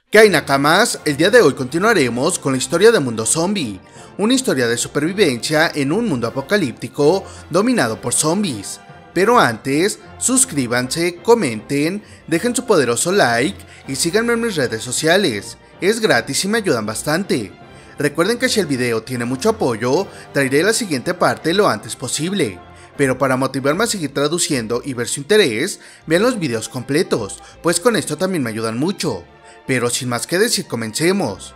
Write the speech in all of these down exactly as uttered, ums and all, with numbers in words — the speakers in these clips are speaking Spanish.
¿Qué hay, Nakamas? El día de hoy continuaremos con la historia de Mundo Zombie, una historia de supervivencia en un mundo apocalíptico dominado por zombies. Pero antes, suscríbanse, comenten, dejen su poderoso like y síganme en mis redes sociales, es gratis y me ayudan bastante. Recuerden que si el video tiene mucho apoyo, traeré la siguiente parte lo antes posible. Pero para motivarme a seguir traduciendo y ver su interés, vean los videos completos, pues con esto también me ayudan mucho. Pero sin más que decir, comencemos.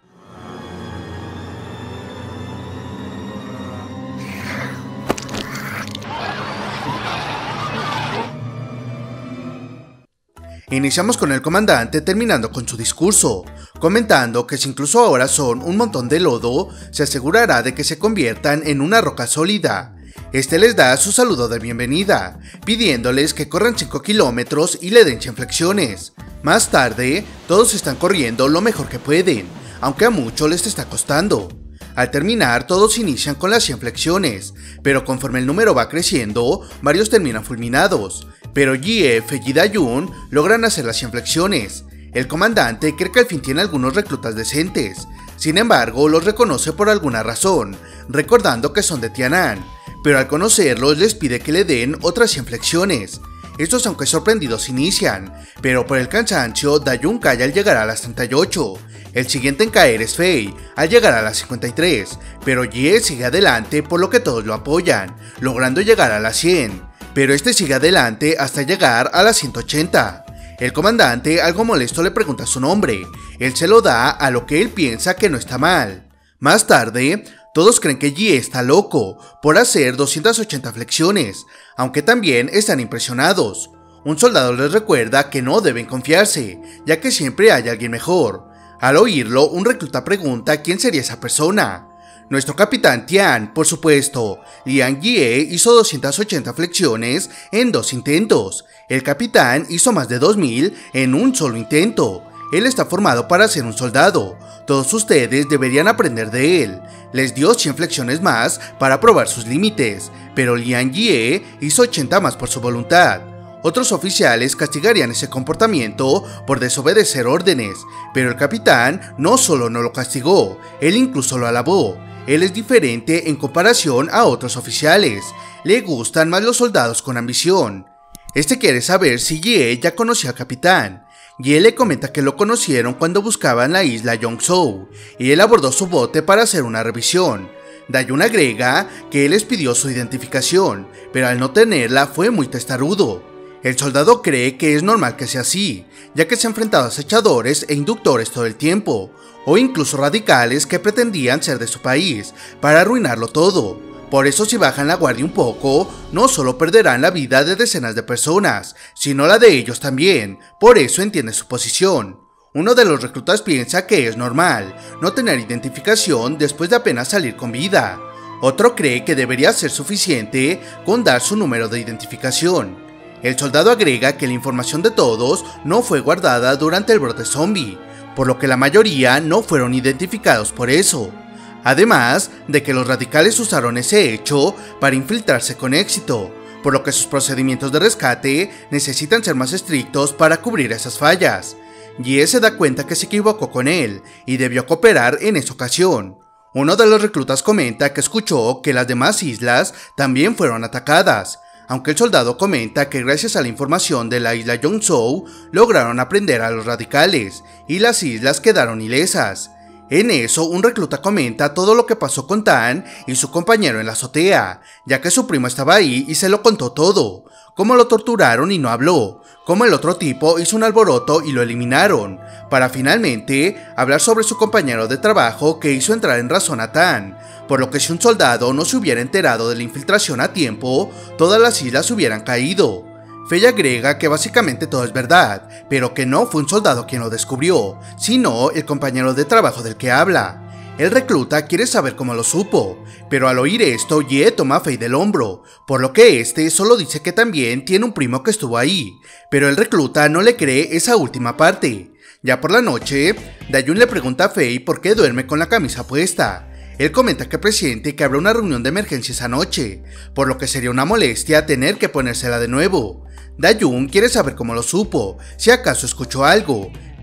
Iniciamos con el comandante terminando con su discurso, comentando que si incluso ahora son un montón de lodo, se asegurará de que se conviertan en una roca sólida. Este les da su saludo de bienvenida, pidiéndoles que corran cinco kilómetros y le den cien flexiones. Más tarde, todos están corriendo lo mejor que pueden, aunque a muchos les está costando. Al terminar, todos inician con las cien flexiones, pero conforme el número va creciendo, varios terminan fulminados. Pero G F y Dayun logran hacer las cien flexiones. El comandante cree que al fin tiene algunos reclutas decentes, sin embargo los reconoce por alguna razón, recordando que son de Tianan, pero al conocerlos les pide que le den otras cien flexiones. Estos, aunque sorprendidos, inician, pero por el cansancio Dayun cae al llegar a las treinta y ocho. El siguiente en caer es Fei, al llegar a las cincuenta y tres, pero Jie sigue adelante por lo que todos lo apoyan, logrando llegar a las cien. Pero este sigue adelante hasta llegar a las ciento ochenta. El comandante, algo molesto, le pregunta su nombre. Él se lo da, a lo que él piensa que no está mal. Más tarde, todos creen que Jie está loco por hacer doscientas ochenta flexiones, aunque también están impresionados. Un soldado les recuerda que no deben confiarse, ya que siempre hay alguien mejor. Al oírlo, un recluta pregunta quién sería esa persona. Nuestro capitán Tian, por supuesto. Liang Jie hizo doscientas ochenta flexiones en dos intentos. El capitán hizo más de dos mil en un solo intento. Él está formado para ser un soldado. Todos ustedes deberían aprender de él. Les dio cien flexiones más para probar sus límites, pero Liang Jie hizo ochenta más por su voluntad. Otros oficiales castigarían ese comportamiento por desobedecer órdenes, pero el capitán no solo no lo castigó, él incluso lo alabó. Él es diferente en comparación a otros oficiales, le gustan más los soldados con ambición. Este quiere saber si Jie ya conocía al capitán. Jie le comenta que lo conocieron cuando buscaban la isla Yongzhou, y él abordó su bote para hacer una revisión. Dayun agrega que él les pidió su identificación, pero al no tenerla fue muy testarudo. El soldado cree que es normal que sea así, ya que se ha enfrentado a acechadores e inductores todo el tiempo, o incluso radicales que pretendían ser de su país, para arruinarlo todo. Por eso, si bajan la guardia un poco, no solo perderán la vida de decenas de personas, sino la de ellos también, por eso entiende su posición. Uno de los reclutas piensa que es normal no tener identificación después de apenas salir con vida. Otro cree que debería ser suficiente con dar su número de identificación. El soldado agrega que la información de todos no fue guardada durante el brote zombie, por lo que la mayoría no fueron identificados por eso. Además de que los radicales usaron ese hecho para infiltrarse con éxito, por lo que sus procedimientos de rescate necesitan ser más estrictos para cubrir esas fallas. Jie se da cuenta que se equivocó con él y debió cooperar en esa ocasión. Uno de los reclutas comenta que escuchó que las demás islas también fueron atacadas, aunque el soldado comenta que gracias a la información de la isla Yongzhou lograron aprender a los radicales y las islas quedaron ilesas. En eso, un recluta comenta todo lo que pasó con Tan y su compañero en la azotea, ya que su primo estaba ahí y se lo contó todo, cómo lo torturaron y no habló, cómo el otro tipo hizo un alboroto y lo eliminaron, para finalmente hablar sobre su compañero de trabajo que hizo entrar en razón a Tan, por lo que si un soldado no se hubiera enterado de la infiltración a tiempo, todas las islas hubieran caído. Fei agrega que básicamente todo es verdad, pero que no fue un soldado quien lo descubrió, sino el compañero de trabajo del que habla. El recluta quiere saber cómo lo supo, pero al oír esto, Jie toma a Fei del hombro, por lo que este solo dice que también tiene un primo que estuvo ahí, pero el recluta no le cree esa última parte. Ya por la noche, Dayun le pregunta a Fei por qué duerme con la camisa puesta. Él comenta que presiente que habrá una reunión de emergencia esa noche, por lo que sería una molestia tener que ponérsela de nuevo. Dayun quiere saber cómo lo supo, si acaso escuchó algo,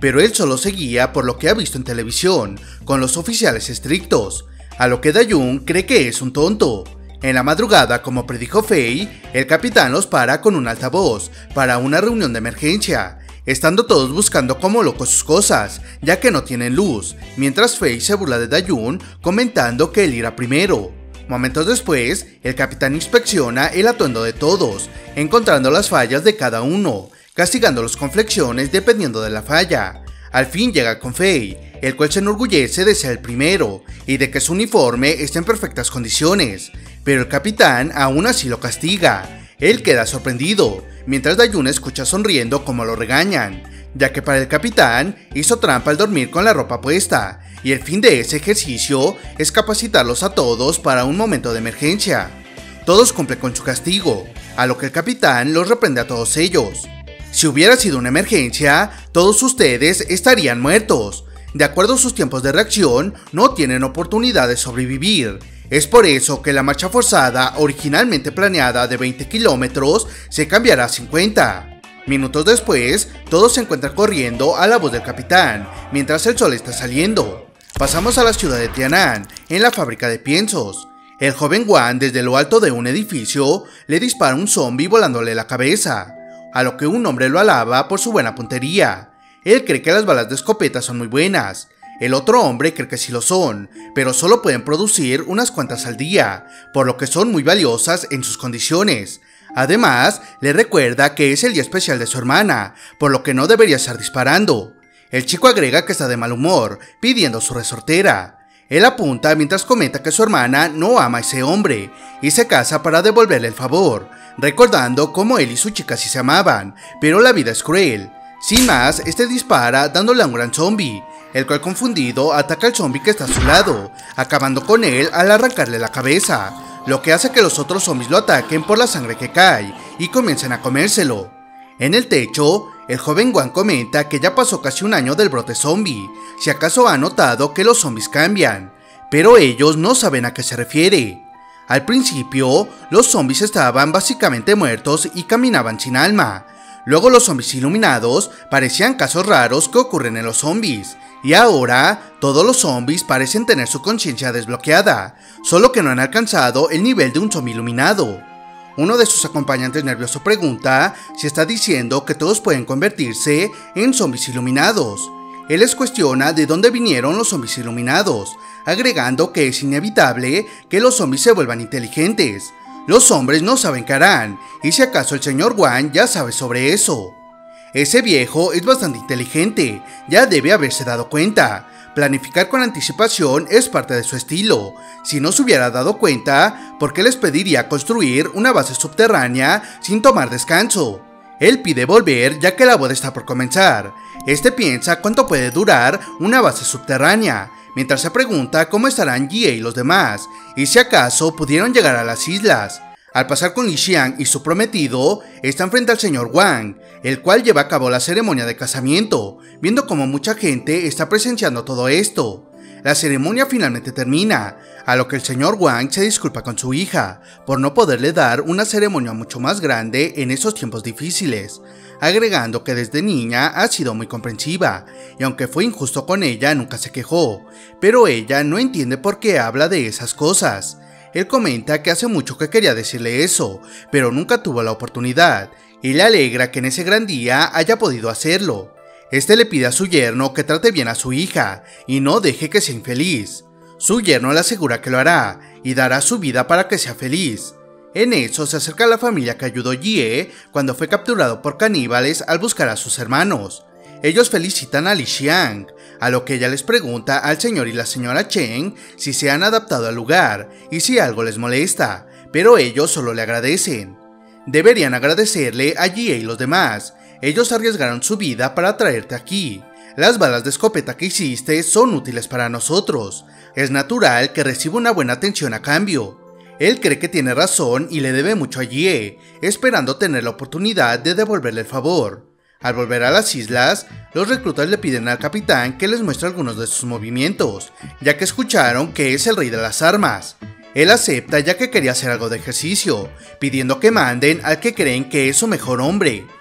pero él solo seguía por lo que ha visto en televisión, con los oficiales estrictos, a lo que Dayun cree que es un tonto. En la madrugada, como predijo Fei, el capitán los para con un altavoz para una reunión de emergencia, estando todos buscando como locos sus cosas, ya que no tienen luz, mientras Fei se burla de Dayun comentando que él irá primero. Momentos después, el capitán inspecciona el atuendo de todos, encontrando las fallas de cada uno, castigándolos con flexiones dependiendo de la falla. Al fin llega con Fei, el cual se enorgullece de ser el primero y de que su uniforme esté en perfectas condiciones, pero el capitán aún así lo castiga. Él queda sorprendido, mientras Dayun escucha sonriendo como lo regañan, ya que para el capitán hizo trampa al dormir con la ropa puesta, y el fin de ese ejercicio es capacitarlos a todos para un momento de emergencia. Todos cumplen con su castigo, a lo que el capitán los reprende a todos ellos. Si hubiera sido una emergencia, todos ustedes estarían muertos. De acuerdo a sus tiempos de reacción, no tienen oportunidad de sobrevivir. Es por eso que la marcha forzada, originalmente planeada de veinte kilómetros, se cambiará a cincuenta. Minutos después, todos se encuentran corriendo a la voz del capitán, mientras el sol está saliendo. Pasamos a la ciudad de Tianan, en la fábrica de piensos. El joven Wan, desde lo alto de un edificio, le dispara a un zombie volándole la cabeza, a lo que un hombre lo alaba por su buena puntería. Él cree que las balas de escopeta son muy buenas. El otro hombre cree que sí lo son, pero solo pueden producir unas cuantas al día, por lo que son muy valiosas en sus condiciones. Además, le recuerda que es el día especial de su hermana, por lo que no debería estar disparando. El chico agrega que está de mal humor, pidiendo su resortera. Él apunta mientras comenta que su hermana no ama a ese hombre, y se casa para devolverle el favor, recordando cómo él y su chica sí se amaban, pero la vida es cruel. Sin más, este dispara dándole a un gran zombie, el cual confundido ataca al zombie que está a su lado, acabando con él al arrancarle la cabeza, lo que hace que los otros zombies lo ataquen por la sangre que cae y comiencen a comérselo. En el techo, el joven Wan comenta que ya pasó casi un año del brote zombie, si acaso ha notado que los zombies cambian, pero ellos no saben a qué se refiere. Al principio, los zombies estaban básicamente muertos y caminaban sin alma. Luego los zombies iluminados parecían casos raros que ocurren en los zombies, y ahora todos los zombies parecen tener su conciencia desbloqueada, solo que no han alcanzado el nivel de un zombie iluminado. Uno de sus acompañantes nervioso pregunta si está diciendo que todos pueden convertirse en zombies iluminados. Él les cuestiona de dónde vinieron los zombies iluminados, agregando que es inevitable que los zombies se vuelvan inteligentes. Los hombres no saben qué harán, y si acaso el señor Wan ya sabe sobre eso. Ese viejo es bastante inteligente, ya debe haberse dado cuenta. Planificar con anticipación es parte de su estilo. Si no se hubiera dado cuenta, ¿por qué les pediría construir una base subterránea sin tomar descanso? Él pide volver ya que la boda está por comenzar. Este piensa cuánto puede durar una base subterránea, mientras se pregunta cómo estarán Jie y los demás, y si acaso pudieron llegar a las islas. Al pasar con Li Xiang y su prometido, están frente al señor Wang, el cual lleva a cabo la ceremonia de casamiento, viendo como mucha gente está presenciando todo esto. La ceremonia finalmente termina, a lo que el señor Wang se disculpa con su hija, por no poderle dar una ceremonia mucho más grande en esos tiempos difíciles, agregando que desde niña ha sido muy comprensiva, y aunque fue injusto con ella nunca se quejó, pero ella no entiende por qué habla de esas cosas. Él comenta que hace mucho que quería decirle eso, pero nunca tuvo la oportunidad, y le alegra que en ese gran día haya podido hacerlo. Este le pide a su yerno que trate bien a su hija, y no deje que sea infeliz. Su yerno le asegura que lo hará, y dará su vida para que sea feliz. En eso se acerca a la familia que ayudó Jie cuando fue capturado por caníbales al buscar a sus hermanos. Ellos felicitan a Li Xiang, a lo que ella les pregunta al señor y la señora Chen si se han adaptado al lugar y si algo les molesta, pero ellos solo le agradecen. Deberían agradecerle a Jie y los demás, ellos arriesgaron su vida para traerte aquí. Las balas de escopeta que hiciste son útiles para nosotros, es natural que reciba una buena atención a cambio. Él cree que tiene razón y le debe mucho a Jie, esperando tener la oportunidad de devolverle el favor. Al volver a las islas, los reclutas le piden al capitán que les muestre algunos de sus movimientos, ya que escucharon que es el rey de las armas. Él acepta ya que quería hacer algo de ejercicio, pidiendo que manden al que creen que es su mejor hombre.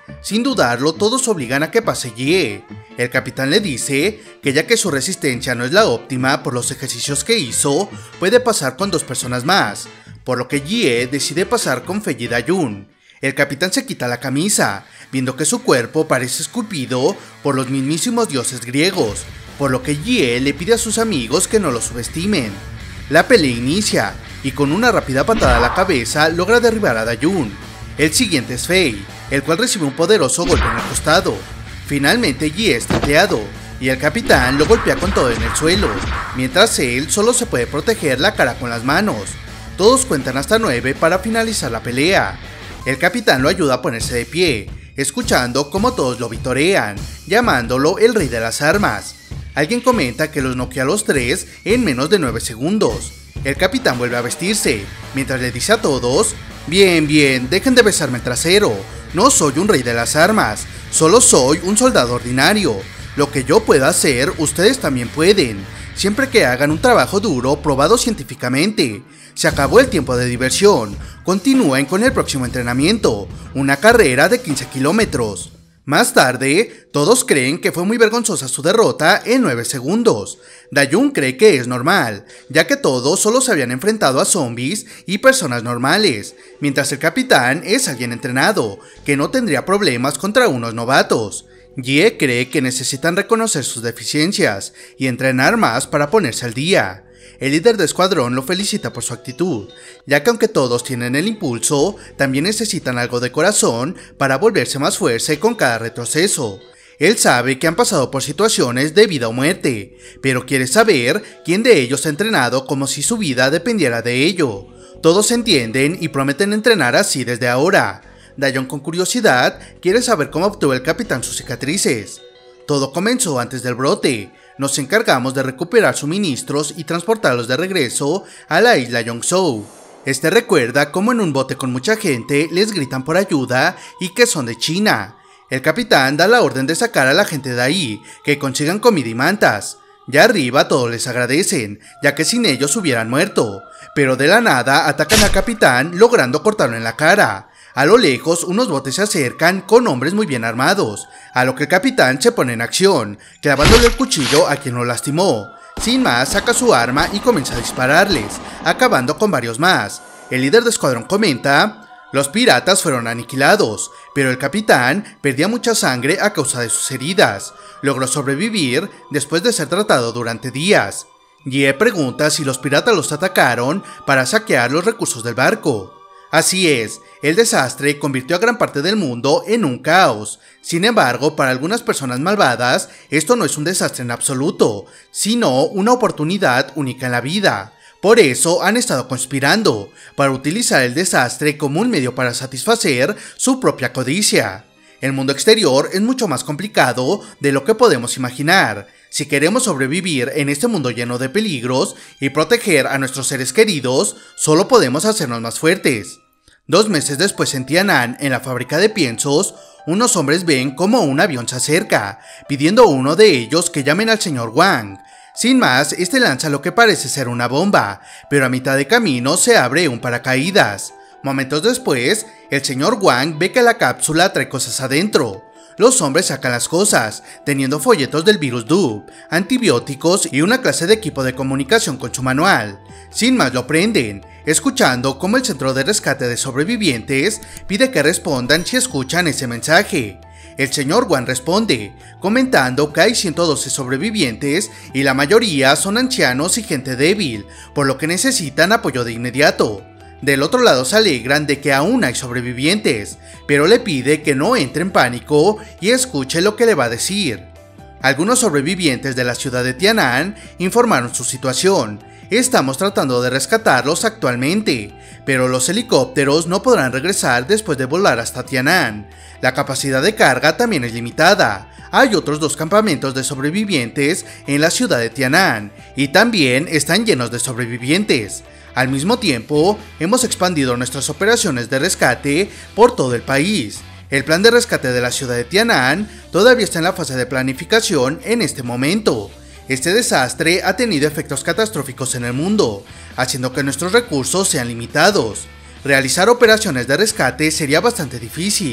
Sin dudarlo, todos obligan a que pase Jie. El capitán le dice que ya que su resistencia no es la óptima por los ejercicios que hizo, puede pasar con dos personas más, por lo que Jie decide pasar con Fei y Dayun. El capitán se quita la camisa, viendo que su cuerpo parece esculpido por los mismísimos dioses griegos, por lo que Jie le pide a sus amigos que no lo subestimen. La pelea inicia, y con una rápida patada a la cabeza logra derribar a Dayun. El siguiente es Fei, el cual recibe un poderoso golpe en el costado. Finalmente Jie es tateado, y el capitán lo golpea con todo en el suelo, mientras él solo se puede proteger la cara con las manos. Todos cuentan hasta nueve para finalizar la pelea. El capitán lo ayuda a ponerse de pie, escuchando cómo todos lo vitorean, llamándolo el rey de las armas. Alguien comenta que los noquea a los tres en menos de nueve segundos. El capitán vuelve a vestirse, mientras le dice a todos: bien, bien, dejen de besarme el trasero, no soy un rey de las armas, solo soy un soldado ordinario. Lo que yo pueda hacer, ustedes también pueden, siempre que hagan un trabajo duro probado científicamente. Se acabó el tiempo de diversión, continúen con el próximo entrenamiento, una carrera de quince kilómetros. Más tarde, todos creen que fue muy vergonzosa su derrota en nueve segundos. Dayun cree que es normal, ya que todos solo se habían enfrentado a zombies y personas normales, mientras el capitán es alguien entrenado, que no tendría problemas contra unos novatos. Jie cree que necesitan reconocer sus deficiencias y entrenar más para ponerse al día. El líder de escuadrón lo felicita por su actitud, ya que aunque todos tienen el impulso, también necesitan algo de corazón para volverse más fuerte con cada retroceso. Él sabe que han pasado por situaciones de vida o muerte, pero quiere saber quién de ellos ha entrenado como si su vida dependiera de ello. Todos entienden y prometen entrenar así desde ahora. Dayun, con curiosidad, quiere saber cómo obtuvo el capitán sus cicatrices. Todo comenzó antes del brote. Nos encargamos de recuperar suministros y transportarlos de regreso a la isla Yongzhou. Este recuerda cómo en un bote con mucha gente les gritan por ayuda y que son de China. El capitán da la orden de sacar a la gente de ahí, que consigan comida y mantas. Ya arriba todos les agradecen, ya que sin ellos hubieran muerto, pero de la nada atacan al capitán logrando cortarlo en la cara. A lo lejos, unos botes se acercan con hombres muy bien armados, a lo que el capitán se pone en acción, clavándole el cuchillo a quien lo lastimó. Sin más, saca su arma y comienza a dispararles, acabando con varios más. El líder de escuadrón comenta: los piratas fueron aniquilados, pero el capitán perdía mucha sangre a causa de sus heridas. Logró sobrevivir después de ser tratado durante días. Jie pregunta si los piratas los atacaron para saquear los recursos del barco. Así es, el desastre convirtió a gran parte del mundo en un caos. Sin embargo, para algunas personas malvadas, esto no es un desastre en absoluto, sino una oportunidad única en la vida. Por eso han estado conspirando, para utilizar el desastre como un medio para satisfacer su propia codicia. El mundo exterior es mucho más complicado de lo que podemos imaginar. Si queremos sobrevivir en este mundo lleno de peligros y proteger a nuestros seres queridos, solo podemos hacernos más fuertes. Dos meses después, en Tian'an, en la fábrica de piensos, unos hombres ven como un avión se acerca, pidiendo a uno de ellos que llamen al señor Wang. Sin más, este lanza lo que parece ser una bomba, pero a mitad de camino se abre un paracaídas. Momentos después, el señor Wang ve que la cápsula trae cosas adentro. Los hombres sacan las cosas, teniendo folletos del virus Dub, antibióticos y una clase de equipo de comunicación con su manual. Sin más lo prenden, escuchando cómo el centro de rescate de sobrevivientes pide que respondan si escuchan ese mensaje. El señor Wang responde, comentando que hay ciento doce sobrevivientes y la mayoría son ancianos y gente débil, por lo que necesitan apoyo de inmediato. Del otro lado se alegran de que aún hay sobrevivientes, pero le pide que no entre en pánico y escuche lo que le va a decir. Algunos sobrevivientes de la ciudad de Tian'an informaron su situación. Estamos tratando de rescatarlos actualmente, pero los helicópteros no podrán regresar después de volar hasta Tian'an. La capacidad de carga también es limitada. Hay otros dos campamentos de sobrevivientes en la ciudad de Tian'an, y también están llenos de sobrevivientes. Al mismo tiempo, hemos expandido nuestras operaciones de rescate por todo el país. El plan de rescate de la ciudad de Tian'an todavía está en la fase de planificación en este momento. Este desastre ha tenido efectos catastróficos en el mundo, haciendo que nuestros recursos sean limitados. Realizar operaciones de rescate sería bastante difícil,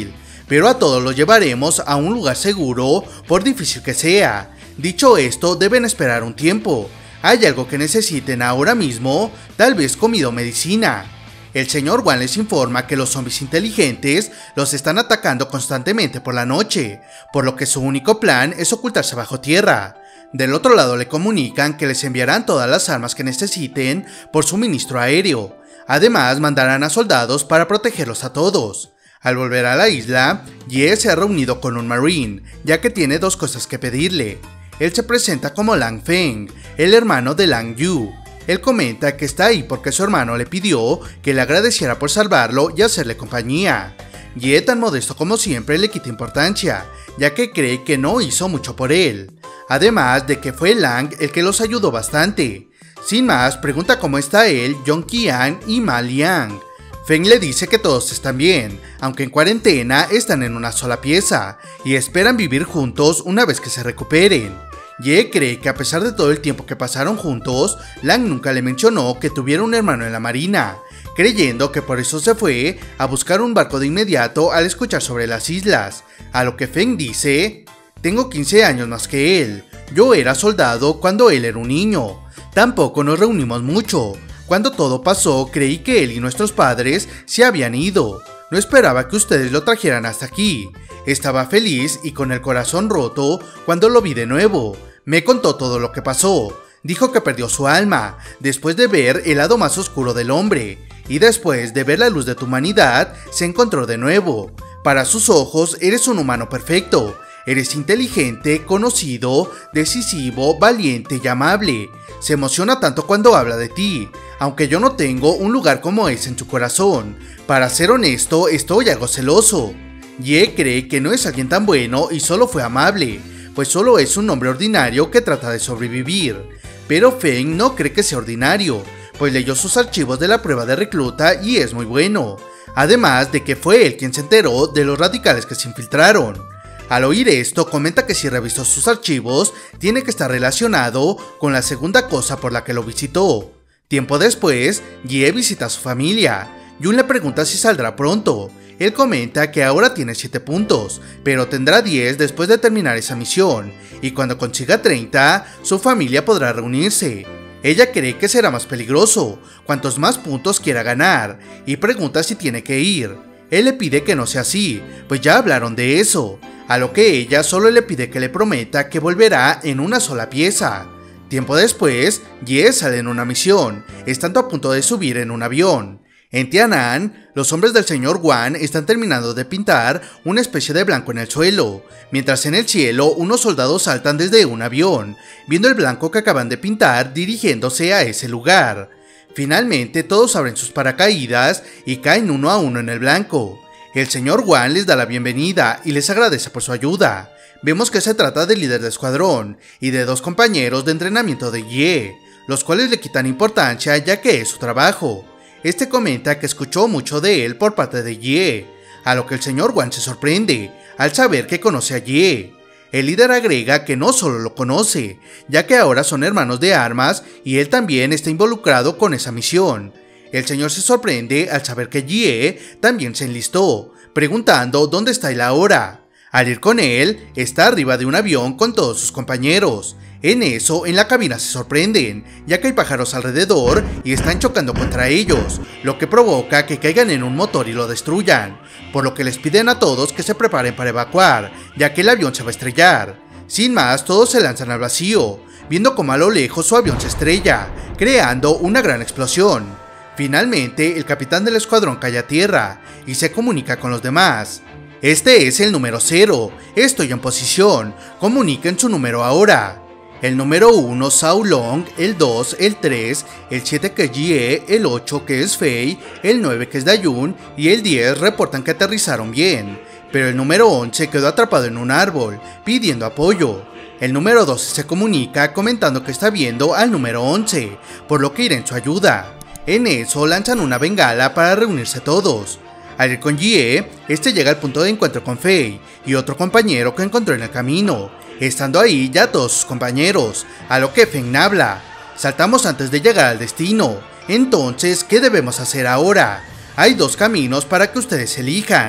pero a todos los llevaremos a un lugar seguro, por difícil que sea. Dicho esto, deben esperar un tiempo. ¿Hay algo que necesiten ahora mismo? Tal vez comida o medicina. El señor Wan les informa que los zombies inteligentes los están atacando constantemente por la noche, por lo que su único plan es ocultarse bajo tierra. Del otro lado le comunican que les enviarán todas las armas que necesiten por suministro aéreo. Además, mandarán a soldados para protegerlos a todos. Al volver a la isla, Ye se ha reunido con un marine, ya que tiene dos cosas que pedirle. Él se presenta como Lang Feng, el hermano de Lang Yu. Él comenta que está ahí porque su hermano le pidió que le agradeciera por salvarlo y hacerle compañía. Ye, tan modesto como siempre, le quita importancia, ya que cree que no hizo mucho por él. Además de que fue Lang el que los ayudó bastante. Sin más, pregunta cómo está él, Yong Qian y Ma Liang. Feng le dice que todos están bien, aunque en cuarentena están en una sola pieza, y esperan vivir juntos una vez que se recuperen. Ye cree que a pesar de todo el tiempo que pasaron juntos, Lang nunca le mencionó que tuviera un hermano en la marina, creyendo que por eso se fue a buscar un barco de inmediato al escuchar sobre las islas, a lo que Feng dice: tengo quince años más que él, yo era soldado cuando él era un niño, tampoco nos reunimos mucho, cuando todo pasó creí que él y nuestros padres se habían ido, no esperaba que ustedes lo trajeran hasta aquí, estaba feliz y con el corazón roto cuando lo vi de nuevo. Me contó todo lo que pasó, dijo que perdió su alma, después de ver el lado más oscuro del hombre, y después de ver la luz de tu humanidad, se encontró de nuevo. Para sus ojos eres un humano perfecto, eres inteligente, conocido, decisivo, valiente y amable. Se emociona tanto cuando habla de ti, aunque yo no tengo un lugar como ese en su corazón. Para ser honesto, estoy algo celoso. Ye cree que no es alguien tan bueno y solo fue amable, pues solo es un hombre ordinario que trata de sobrevivir. Pero Feng no cree que sea ordinario, pues leyó sus archivos de la prueba de recluta y es muy bueno. Además de que fue él quien se enteró de los radicales que se infiltraron. Al oír esto, comenta que si revisó sus archivos, tiene que estar relacionado con la segunda cosa por la que lo visitó. Tiempo después, Ye visita a su familia. Yun le pregunta si saldrá pronto. Él comenta que ahora tiene siete puntos, pero tendrá diez después de terminar esa misión, y cuando consiga treinta, su familia podrá reunirse. Ella cree que será más peligroso, cuantos más puntos quiera ganar, y pregunta si tiene que ir. Él le pide que no sea así, pues ya hablaron de eso, a lo que ella solo le pide que le prometa que volverá en una sola pieza. Tiempo después, Ye sale en una misión, estando a punto de subir en un avión. En Tianan, los hombres del señor Wan están terminando de pintar una especie de blanco en el suelo, mientras en el cielo unos soldados saltan desde un avión, viendo el blanco que acaban de pintar dirigiéndose a ese lugar. Finalmente todos abren sus paracaídas y caen uno a uno en el blanco. El señor Wan les da la bienvenida y les agradece por su ayuda. Vemos que se trata del líder del escuadrón y de dos compañeros de entrenamiento de Ye, los cuales le quitan importancia ya que es su trabajo. Este comenta que escuchó mucho de él por parte de Ye, a lo que el señor Wan se sorprende al saber que conoce a Ye. El líder agrega que no solo lo conoce, ya que ahora son hermanos de armas y él también está involucrado con esa misión. El señor se sorprende al saber que Ye también se enlistó, preguntando dónde está él ahora. Al ir con él, está arriba de un avión con todos sus compañeros. En eso, en la cabina se sorprenden, ya que hay pájaros alrededor y están chocando contra ellos, lo que provoca que caigan en un motor y lo destruyan, por lo que les piden a todos que se preparen para evacuar, ya que el avión se va a estrellar. Sin más, todos se lanzan al vacío, viendo como a lo lejos su avión se estrella, creando una gran explosión. Finalmente, el capitán del escuadrón cae a tierra y se comunica con los demás. Este es el número cero, estoy en posición, comuniquen su número ahora. El número uno, Sao Long, el dos, el tres, el siete que es Ye, el ocho que es Fei, el nueve que es Dayun y el diez reportan que aterrizaron bien, pero el número once quedó atrapado en un árbol, pidiendo apoyo. El número doce se comunica comentando que está viendo al número once, por lo que irá en su ayuda. En eso lanzan una bengala para reunirse todos. Al ir con Ye, este llega al punto de encuentro con Fei y otro compañero que encontró en el camino, estando ahí ya todos sus compañeros, a lo que Feng habla. Saltamos antes de llegar al destino, entonces, ¿qué debemos hacer ahora? Hay dos caminos para que ustedes elijan.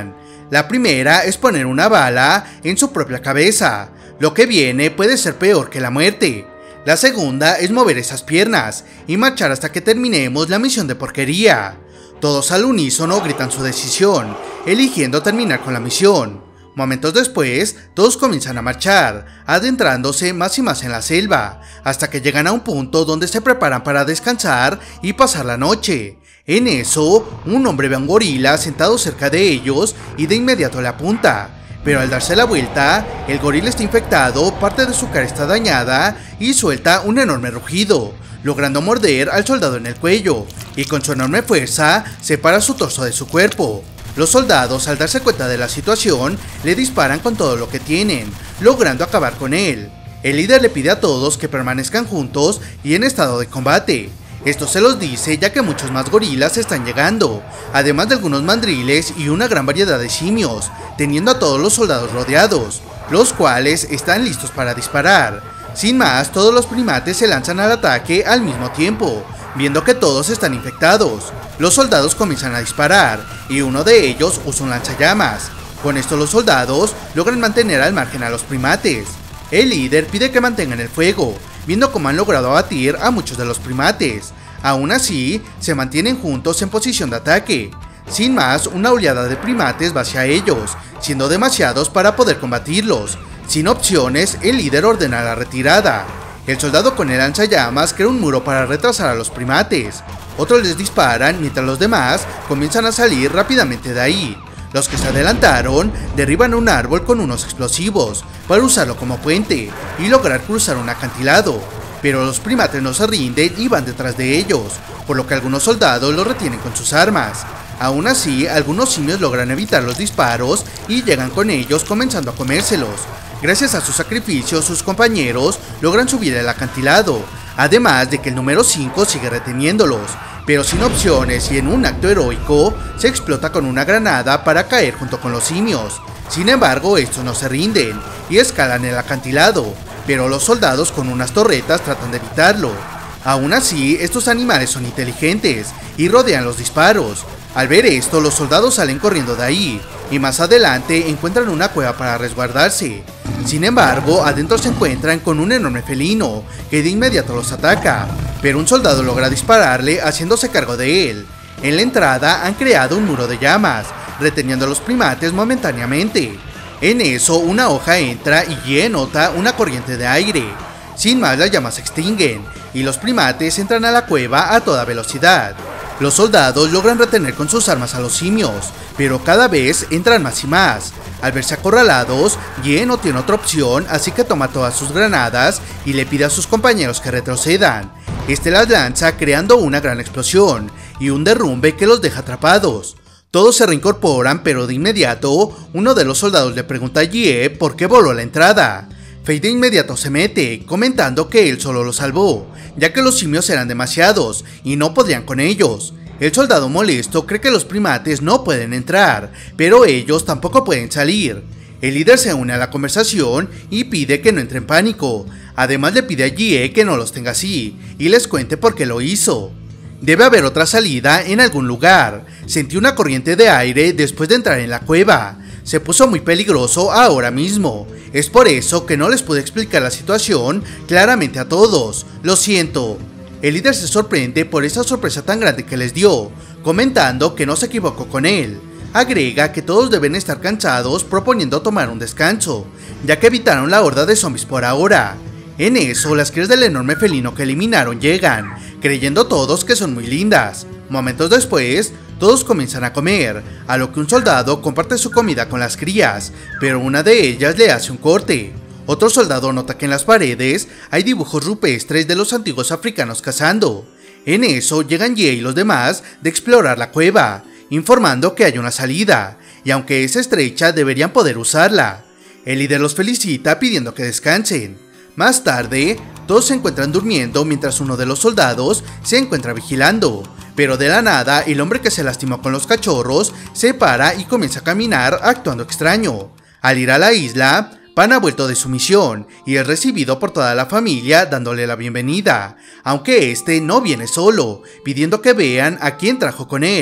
La primera es poner una bala en su propia cabeza. Lo que viene puede ser peor que la muerte. La segunda es mover esas piernas y marchar hasta que terminemos la misión de porquería. Todos al unísono gritan su decisión, eligiendo terminar con la misión. Momentos después, todos comienzan a marchar, adentrándose más y más en la selva, hasta que llegan a un punto donde se preparan para descansar y pasar la noche. En eso, un hombre ve a un gorila sentado cerca de ellos y de inmediato le apunta. Pero al darse la vuelta, el gorila está infectado, parte de su cara está dañada y suelta un enorme rugido, logrando morder al soldado en el cuello, y con su enorme fuerza separa su torso de su cuerpo. Los soldados, al darse cuenta de la situación, le disparan con todo lo que tienen, logrando acabar con él. El líder le pide a todos que permanezcan juntos y en estado de combate. Esto se los dice ya que muchos más gorilas están llegando, además de algunos mandriles y una gran variedad de simios, teniendo a todos los soldados rodeados, los cuales están listos para disparar. Sin más, todos los primates se lanzan al ataque al mismo tiempo, viendo que todos están infectados. Los soldados comienzan a disparar, y uno de ellos usa un lanzallamas. Con esto los soldados logran mantener al margen a los primates. El líder pide que mantengan el fuego, viendo cómo han logrado abatir a muchos de los primates. Aún así, se mantienen juntos en posición de ataque. Sin más, una oleada de primates va hacia ellos, siendo demasiados para poder combatirlos. Sin opciones, el líder ordena la retirada. El soldado con el lanzallamas crea un muro para retrasar a los primates. Otros les disparan mientras los demás comienzan a salir rápidamente de ahí. Los que se adelantaron derriban un árbol con unos explosivos para usarlo como puente y lograr cruzar un acantilado, pero los primates no se rinden y van detrás de ellos, por lo que algunos soldados los retienen con sus armas. Aún así, algunos simios logran evitar los disparos y llegan con ellos comenzando a comérselos. Gracias a su sacrificio, sus compañeros logran subir el acantilado, además de que el número cinco sigue reteniéndolos, pero sin opciones y en un acto heroico, se explota con una granada para caer junto con los simios. Sin embargo, estos no se rinden y escalan el acantilado, pero los soldados con unas torretas tratan de evitarlo. Aún así, estos animales son inteligentes y rodean los disparos. Al ver esto, los soldados salen corriendo de ahí, y más adelante encuentran una cueva para resguardarse. Sin embargo, adentro se encuentran con un enorme felino, que de inmediato los ataca, pero un soldado logra dispararle haciéndose cargo de él. En la entrada han creado un muro de llamas, reteniendo a los primates momentáneamente. En eso, una hoja entra y Ye nota una corriente de aire. Sin más, las llamas se extinguen, y los primates entran a la cueva a toda velocidad. Los soldados logran retener con sus armas a los simios, pero cada vez entran más y más. Al verse acorralados, Ye no tiene otra opción, así que toma todas sus granadas y le pide a sus compañeros que retrocedan. Este las lanza creando una gran explosión y un derrumbe que los deja atrapados. Todos se reincorporan, pero de inmediato, uno de los soldados le pregunta a Ye por qué voló a la entrada. Fei de inmediato se mete, comentando que él solo lo salvó, ya que los simios eran demasiados y no podrían con ellos. El soldado molesto cree que los primates no pueden entrar, pero ellos tampoco pueden salir. El líder se une a la conversación y pide que no entre en pánico. Además le pide a Ye que no los tenga así y les cuente por qué lo hizo. Debe haber otra salida en algún lugar. Sentí una corriente de aire después de entrar en la cueva. Se puso muy peligroso ahora mismo. Es por eso que no les pude explicar la situación claramente a todos. Lo siento. El líder se sorprende por esa sorpresa tan grande que les dio, comentando que no se equivocó con él. Agrega que todos deben estar cansados, proponiendo tomar un descanso, ya que evitaron la horda de zombies por ahora. En eso, las crías del enorme felino que eliminaron llegan, creyendo todos que son muy lindas. Momentos después, todos comienzan a comer, a lo que un soldado comparte su comida con las crías, pero una de ellas le hace un corte. Otro soldado nota que en las paredes hay dibujos rupestres de los antiguos africanos cazando. En eso llegan Ye y los demás de explorar la cueva, informando que hay una salida, y aunque es estrecha deberían poder usarla. El líder los felicita pidiendo que descansen. Más tarde, todos se encuentran durmiendo mientras uno de los soldados se encuentra vigilando, pero de la nada el hombre que se lastimó con los cachorros se para y comienza a caminar actuando extraño. Al ir a la isla, Pan ha vuelto de su misión y es recibido por toda la familia dándole la bienvenida, aunque este no viene solo, pidiendo que vean a quién trajo con él.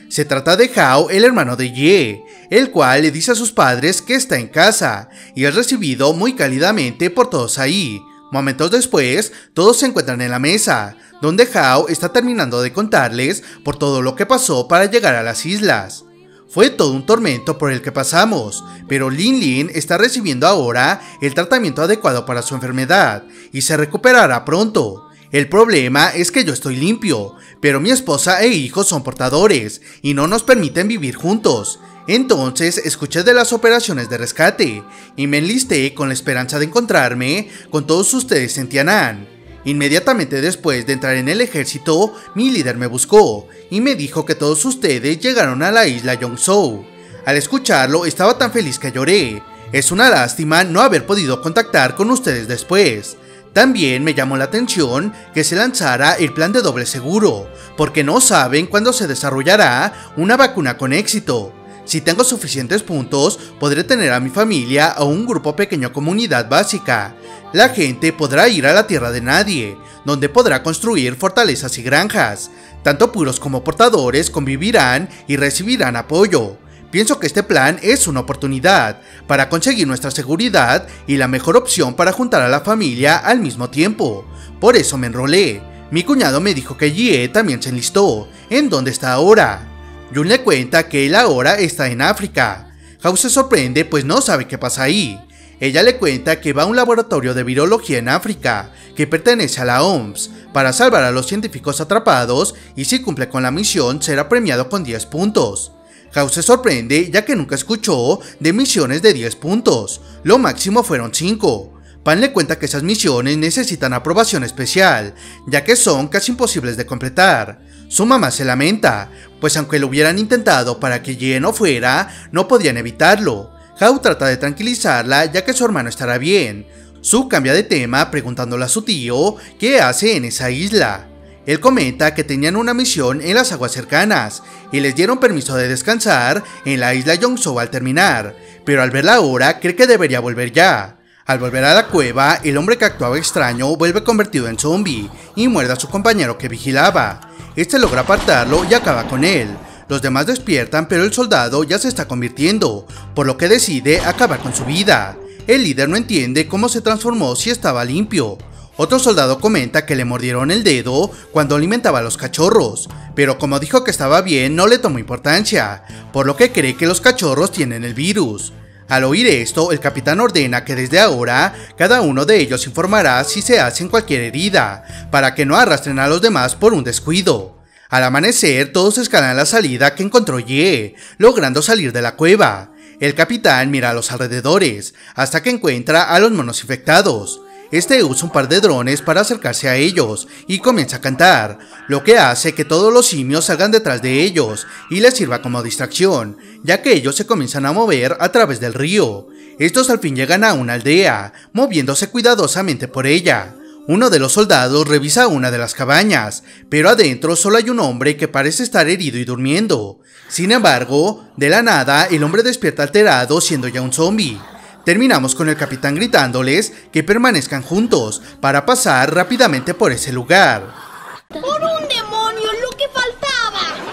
Se trata de Hao, el hermano de Ye, el cual le dice a sus padres que está en casa y es recibido muy cálidamente por todos ahí. Momentos después, todos se encuentran en la mesa, donde Hao está terminando de contarles por todo lo que pasó para llegar a las islas. Fue todo un tormento por el que pasamos, pero Lin Lin está recibiendo ahora el tratamiento adecuado para su enfermedad y se recuperará pronto. El problema es que yo estoy limpio, pero mi esposa e hijos son portadores y no nos permiten vivir juntos. Entonces escuché de las operaciones de rescate y me enlisté con la esperanza de encontrarme con todos ustedes en Tianan. Inmediatamente después de entrar en el ejército, mi líder me buscó y me dijo que todos ustedes llegaron a la isla Yongzhou. Al escucharlo estaba tan feliz que lloré. Es una lástima no haber podido contactar con ustedes después. También me llamó la atención que se lanzara el plan de doble seguro, porque no saben cuándo se desarrollará una vacuna con éxito. Si tengo suficientes puntos, podré tener a mi familia o un grupo pequeño comunidad básica. La gente podrá ir a la tierra de nadie, donde podrá construir fortalezas y granjas. Tanto puros como portadores convivirán y recibirán apoyo. Pienso que este plan es una oportunidad para conseguir nuestra seguridad y la mejor opción para juntar a la familia al mismo tiempo. Por eso me enrolé. Mi cuñado me dijo que Ye también se enlistó. ¿En dónde está ahora? Jun le cuenta que él ahora está en África. Hao se sorprende pues no sabe qué pasa ahí. Ella le cuenta que va a un laboratorio de virología en África, que pertenece a la O M S, para salvar a los científicos atrapados y si cumple con la misión será premiado con diez puntos. Hao se sorprende ya que nunca escuchó de misiones de diez puntos, lo máximo fueron cinco. Pan le cuenta que esas misiones necesitan aprobación especial, ya que son casi imposibles de completar. Su mamá se lamenta, pues aunque lo hubieran intentado para que Ye no fuera, no podían evitarlo. Hao trata de tranquilizarla ya que su hermano estará bien. Su cambia de tema preguntándole a su tío qué hace en esa isla. Él comenta que tenían una misión en las aguas cercanas y les dieron permiso de descansar en la isla Yongzhou al terminar, pero al ver la hora cree que debería volver ya. Al volver a la cueva, el hombre que actuaba extraño vuelve convertido en zombie y muerde a su compañero que vigilaba. Este logra apartarlo y acaba con él. Los demás despiertan, pero el soldado ya se está convirtiendo, por lo que decide acabar con su vida. El líder no entiende cómo se transformó si estaba limpio. Otro soldado comenta que le mordieron el dedo cuando alimentaba a los cachorros, pero como dijo que estaba bien no le tomó importancia, por lo que cree que los cachorros tienen el virus. Al oír esto, el capitán ordena que desde ahora cada uno de ellos informará si se hacen cualquier herida, para que no arrastren a los demás por un descuido. Al amanecer, todos escalan la salida que encontró Ye, logrando salir de la cueva. El capitán mira a los alrededores, hasta que encuentra a los monos infectados. Este usa un par de drones para acercarse a ellos y comienza a cantar, lo que hace que todos los simios salgan detrás de ellos y les sirva como distracción, ya que ellos se comienzan a mover a través del río. Estos al fin llegan a una aldea, moviéndose cuidadosamente por ella. Uno de los soldados revisa una de las cabañas, pero adentro solo hay un hombre que parece estar herido y durmiendo. Sin embargo, de la nada el hombre despierta alterado siendo ya un zombie. Terminamos con el capitán gritándoles que permanezcan juntos para pasar rápidamente por ese lugar. ¡Por un demonio, lo que faltaba!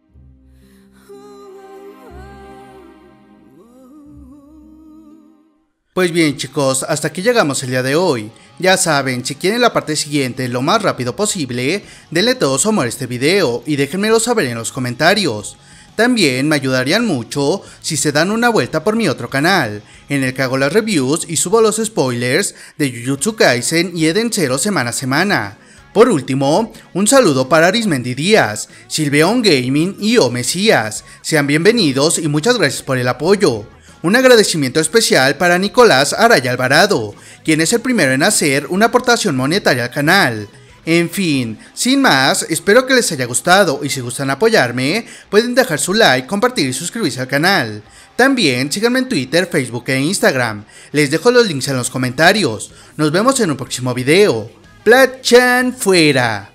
Pues bien chicos, hasta aquí llegamos el día de hoy. Ya saben, si quieren la parte siguiente lo más rápido posible, denle todo su amor a este video y déjenmelo saber en los comentarios. También me ayudarían mucho si se dan una vuelta por mi otro canal, en el que hago las reviews y subo los spoilers de Jujutsu Kaisen y Eden Zero semana a semana. Por último, un saludo para Arismendi Díaz, Silveon Gaming y O Mesías. Sean bienvenidos y muchas gracias por el apoyo. Un agradecimiento especial para Nicolás Araya Alvarado, quien es el primero en hacer una aportación monetaria al canal. En fin, sin más, espero que les haya gustado y si gustan apoyarme, pueden dejar su like, compartir y suscribirse al canal. También síganme en Twitter, Facebook e Instagram. Les dejo los links en los comentarios. Nos vemos en un próximo video. Platchan fuera.